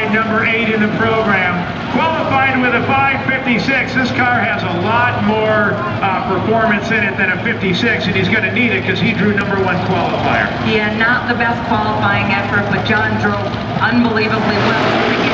qualifying number 8 in the program. Qualified with a 5:56. This car has a lot more performance in it than a 56, and he's going to need it because he drew number 1 qualifier. Yeah, not the best qualifying effort, but John drove unbelievably well.